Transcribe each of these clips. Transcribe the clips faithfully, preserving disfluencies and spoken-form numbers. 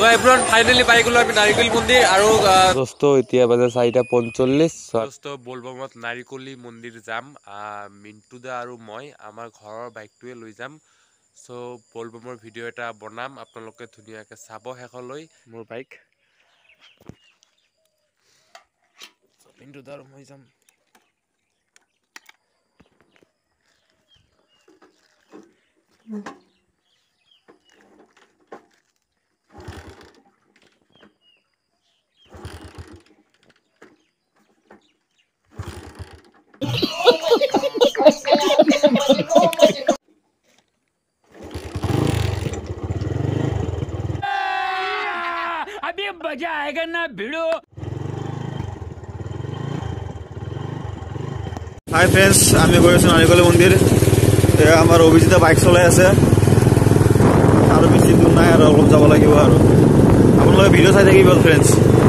তো everyone finally পাই গলো আমি নাৰিকল মন্দিৰ আৰু দোস্ত এতিয়া বাজে চাৰিটা পঞ্চল্লিছ দোস্ত বলবমত নাৰিকলি মন্দিৰ যাম মিন্টু দা আৰু মই আমাৰ ঘৰৰ বাইকটোৱে লৈ যাম সো বলবমৰ ভিডিও এটা বনাম আপোনালোকে ধুনিয়াকে চাব হেকলৈ মোৰ বাইক মিন্টু দা আৰু মই যাম अभी मजा आएगा ना भिड़ो हाय फ्रेंड्स আমি গৈ আছো নাৰিকল মন্দিৰ এ আমাৰ অভিজিতা বাইক চলাই আছে আৰু বেছি দূৰ নাই আৰু অলপ যাব লাগিব আৰু আপোনালোকে ভিডিও চাই থাকিব फ्रेंड्स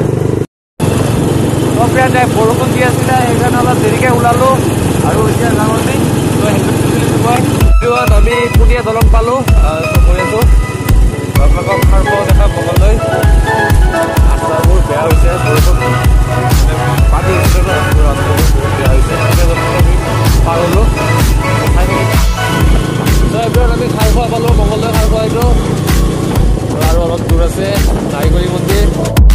তো ফ্ৰেন্ড বৰষুণ দি আছিল সেইকাৰণে অলপ দেৰিকে ওলালো আৰু এতিয়া যাওঁতে তো হেলমেট খুলি দিব আমি পুটিয়া দলং পালো তো গৈ আছো আপোনালোকক খাৰপ দেখা বগলৈ ৰাস্তাবোৰ বেয়া হৈছে বৰষুণ পানী ৰাস্তাবোৰ বেয়া হৈছে পাৰ হলো তো এবাৰ আমি খাৰ খোৱা পালো মংগলদৈ খাৰ খোৱা এইটো আৰু অলপ দূৰ আছে নাৰিকলি মন্দিৰ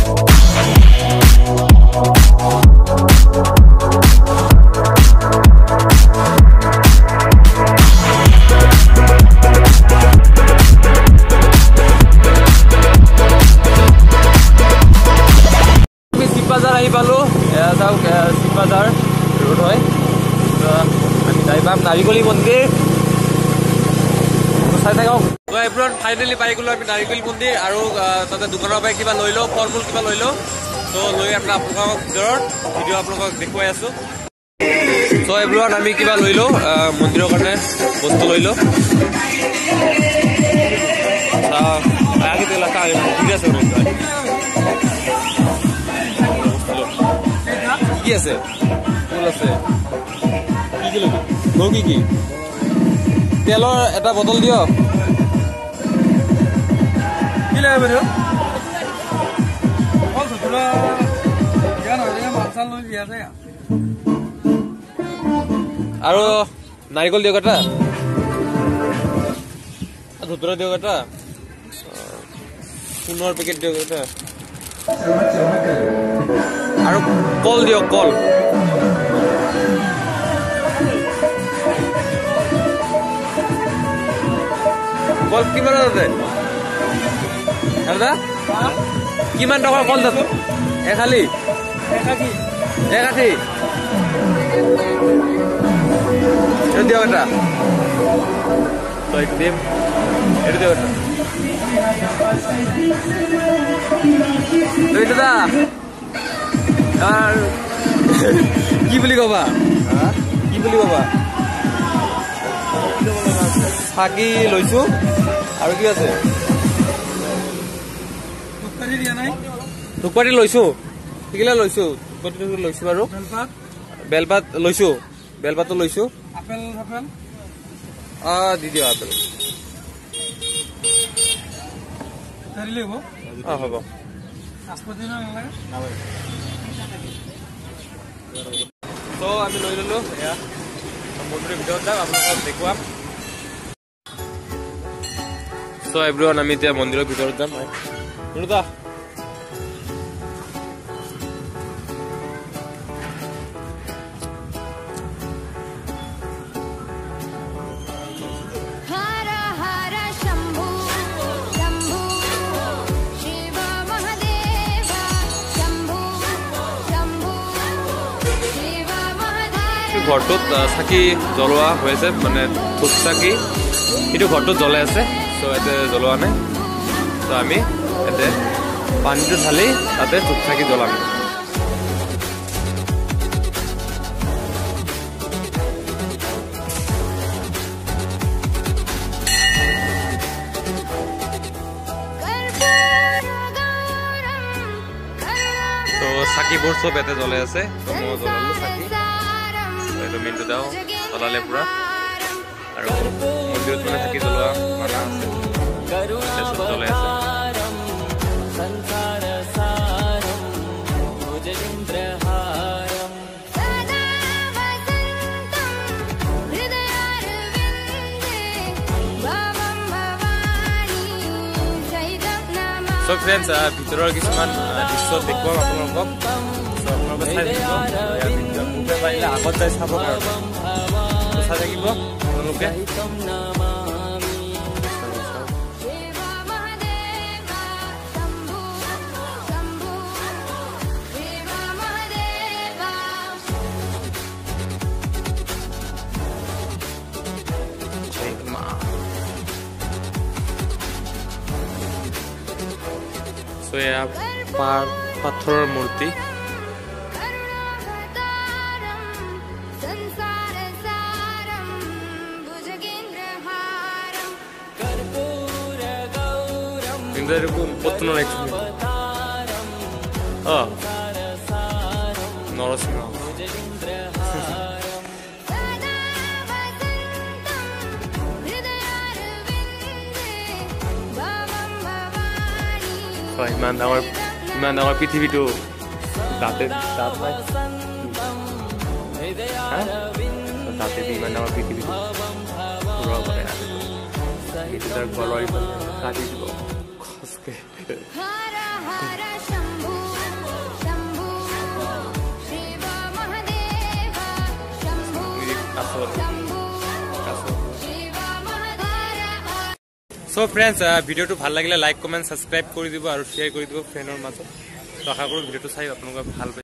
বাজার আহি পালো এয়া যাও বাজার রোড হয় আমি যাই পাম নাৰিকলি মন্দিৰ চাই থাকক তো এভরিওয়ান ফাইনালি পাই গলো আমি নাৰিকলি মন্দিৰ আৰু তাতে দোকানৰ পৰা কিবা লৈ লও ফল মূল কিবা লৈ লও তো লৈ আপোনাৰ আপোনালোকক ভিতৰত ভিডিও আপোনালোকক দেখুৱাই আছো তো এভরিওয়ান আমি কিবা লৈ লও মন্দিৰৰ কাৰণে বস্তু লৈ লও আগে তেলা কাই ঠিক আছে কি আছে ফুল আছে কি কি লবি গো কি কি তেলৰ এটা বটল দিও কি লাগে বেৰো অল ধুলা জানা রে মাছাল লৈ দিয়া যায় আৰু নাৰিকল দিও কটা ধুতৰা দিও কটা সোণৰ পেকেট দিও কটা আৰু কল দিও কল কল কিমান আছে দাদা কিমান টকাৰ কল দাদা এখালি একাঠি একাঠি এটা দিও এটা তো এক দিম এটা দিও এটা তুই দাদা আর কি বুলি কবা কি বুলি কবা ফাকি লৈছো আৰু কি আছে ধুকপাটি দিয়া নাই ধুকপাটি লৈছো কিলা লৈছো ধুকপাটি লৈছো আৰু বেলপাত বেলপাত লৈছো বেলপাতটো লৈছো আপেল আপেল আ দি দিও আপেল ধৰি লব আ হ'ব আস্পতি না লাগে নাবে তো আমি লৈ ললো এয়া মন্দিৰৰ ভিতৰত যাম আপোনালোকক দেখুৱাম তো এভরিওয়ান আমি এতিয়া মন্দিৰৰ ভিতৰত যাম ৰুদা ঘৰটোত চাকি জ্বলোৱা হৈছে মানে ধূপ চাকি এইটো ঘৰটোত জ্বলাই আছে তো এতে জ্বলোৱা নাই তো আমি এতে পানীটো ঢালি তাতে ধূপ চাকি জ্বলাম তো চাকিবোৰ চব এতে জ্বলাই আছে তো মই জ্বলালো চাকি itu mintu daw palale pura aro mondirot mane thaki jolwa mana ase jole ase So friends, ভিতৰৰ কিছুমান দৃশ্য দেখুৱাম আপোনালোকক। So আপোনালোকে চাই থাকিব। মুখে পাৰিলে আগত যাই চাব কাৰণে চাই থাকিব আপোনালোকে। So yeah, পাথৰৰ মূৰ্তি। 이거 버튼 액션. 어. 너로스나. ইমান ডাঙৰ ইমান ডাঙৰ পৃথিৱীটো তাতে তাত নাই তাতে ইমান ডাঙৰ পৃথিৱীটো ঘূৰাব পাৰে এইটো তাৰ ঘৰৰ কাটি দিব খচকে So friends, video to ভাল লাগিলে লাইক কমেন্ট সাবস্ক্রাইব কৰি দিব আৰু শেয়াৰ কৰি দিব ফ্ৰেণ্ডৰ মাজত। তো আশা কৰো ভিডিওটো চাই আপোনালোকে ভাল